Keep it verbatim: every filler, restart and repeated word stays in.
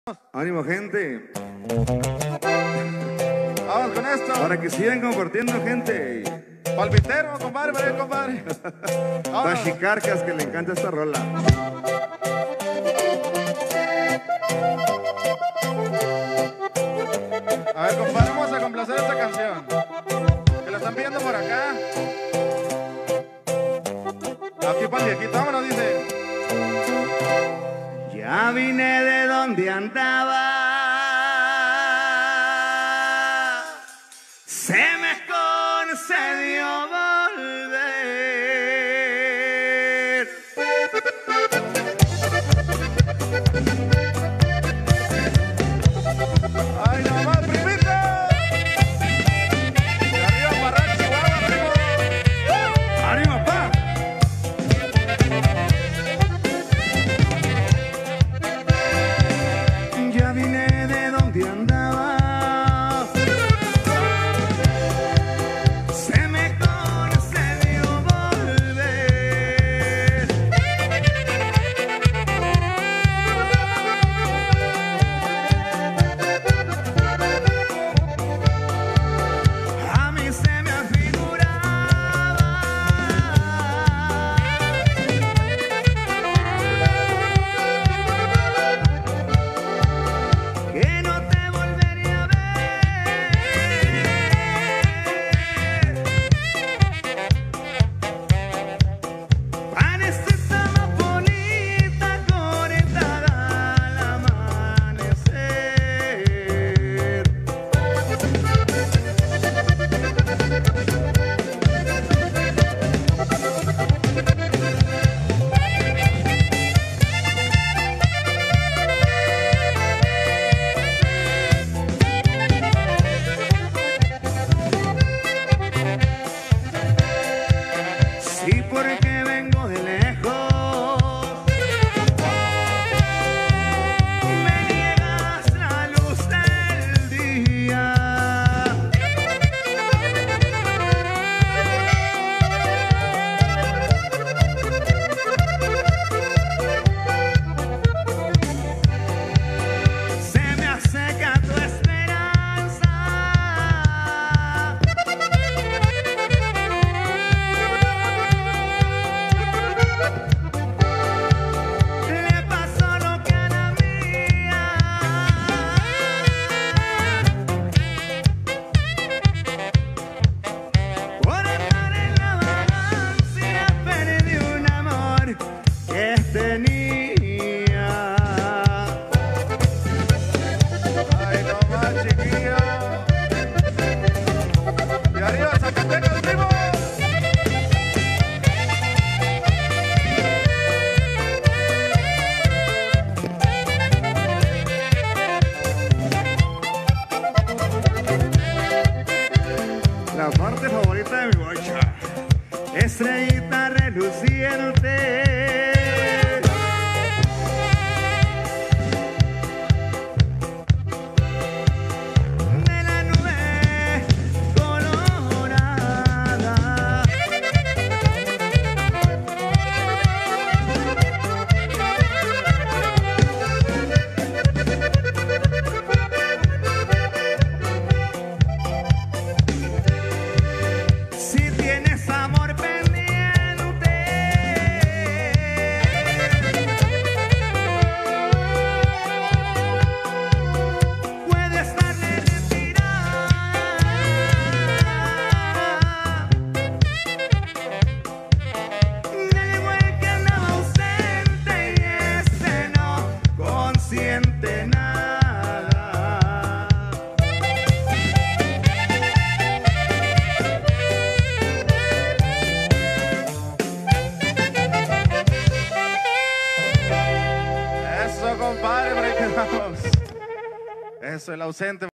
Ánimo, gente. Vamos con esto. Para que sigan compartiendo, gente. Palpitero, compadre, para compadre. Para Chicarcas, que le encanta esta rola. A ver, compadre, vamos a complacer esta canción. Que la están pidiendo por acá. Aquí para el viejito, vámonos, dice. Ya vine de donde andaba, se me concedió volver. ¡Ay, no más, primito! De arriba para atrás, Chihuahua, primo. ¡Ánimo, pa! Ya vine de donde andaba, se me concedió volver. A mí se me afiguraba que no te volvería a ver. Pareces tan más bonita conectada al amanecer. Sí, porque vengo de lejos, me niegas la luz del día. Se me aseca tu esperanza. Le pasó lo que a la mía. Por estar en la vagancia perdí un amor que tenía. ¡Ay, no más, chiquillo! De arriba, Zacatecas, primo. La parte favorita de mi bocha, estrellita reluciente. De la nube colorada. Si tienes amor pendiente, puedes darle retirada. Llegó el que andaba ausente y ese no consiente nada. Eso, compadre, por ahí quedamos. Eso, el ausente.